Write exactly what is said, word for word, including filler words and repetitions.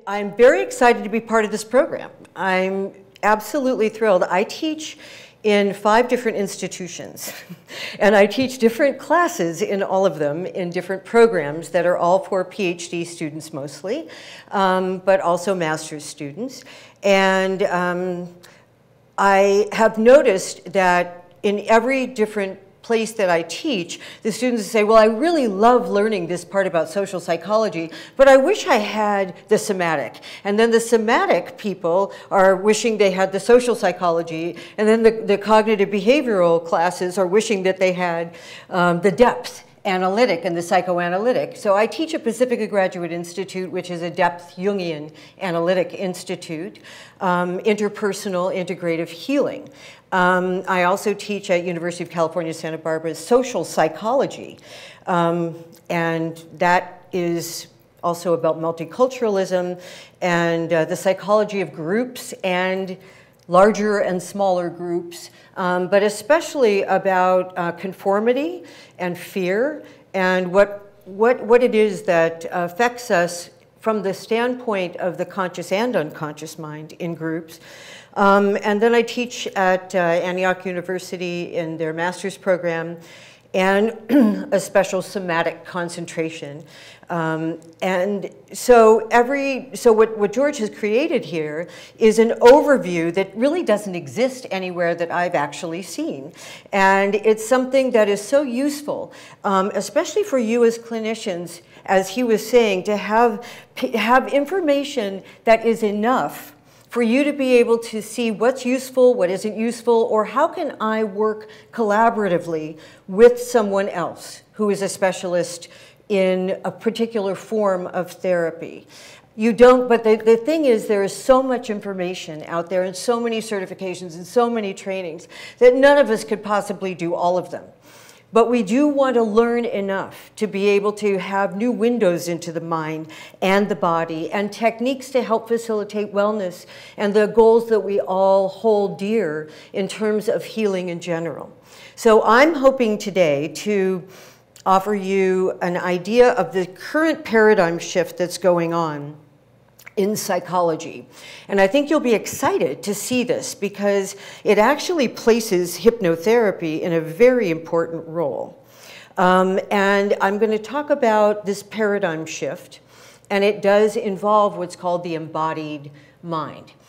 I'm very excited to be part of this program. I'm absolutely thrilled. I teach in five different institutions, and I teach different classes in all of them in different programs that are all for PhD students mostly, um, but also master's students. And um, I have noticed that in every different place that I teach, the students say, well, I really love learning this part about social psychology, but I wish I had the somatic. And then the somatic people are wishing they had the social psychology, and then the, the cognitive behavioral classes are wishing that they had um, the depth analytic and the psychoanalytic. So I teach at Pacifica Graduate Institute, which is a depth Jungian analytic institute, um, interpersonal integrative healing. Um, I also teach at University of California, Santa Barbara, social psychology, um, and that is also about multiculturalism and uh, the psychology of groups and larger and smaller groups, um, but especially about uh, conformity and fear and what, what, what it is that affects us from the standpoint of the conscious and unconscious mind in groups. Um, and then I teach at uh, Antioch University in their master's program and a special somatic concentration. Um, and so every, so what, what George has created here is an overview that really doesn't exist anywhere that I've actually seen. And it's something that is so useful, um, especially for you as clinicians, as he was saying, to have, have information that is enough for you to be able to see what's useful, what isn't useful, or how can I work collaboratively with someone else who is a specialist in a particular form of therapy. You don't, but the, the thing is there is so much information out there and so many certifications and so many trainings that none of us could possibly do all of them. But we do want to learn enough to be able to have new windows into the mind and the body and techniques to help facilitate wellness and the goals that we all hold dear in terms of healing in general. So I'm hoping today to offer you an idea of the current paradigm shift that's going on in psychology. And I think you'll be excited to see this because it actually places hypnotherapy in a very important role. Um, and I'm going to talk about this paradigm shift, and it does involve what's called the embodied mind.